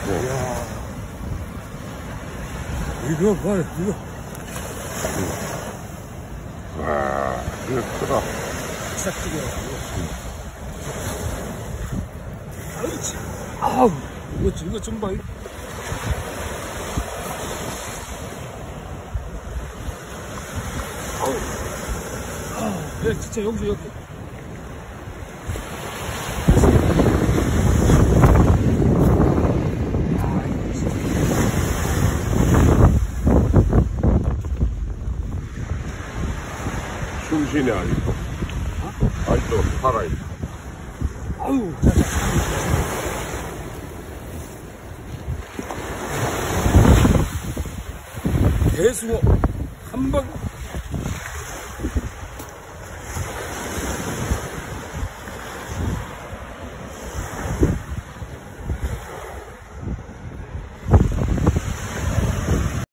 이야. 이거 봐요, 이거. 와, 이거 크다. 싹 튀겨가지고. 아우, 이거 좀 봐. 아우, 네, 진짜 여기. 숨쉬네, 아직도. 아직도 살아있다. 아유, 대수어 한 번